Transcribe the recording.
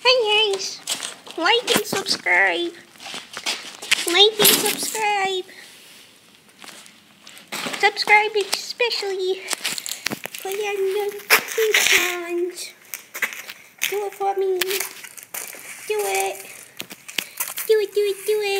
Hey guys, like and subscribe. Like and subscribe. Subscribe especially for your notifications. Do it for me. Do it. Do it, do it, do it.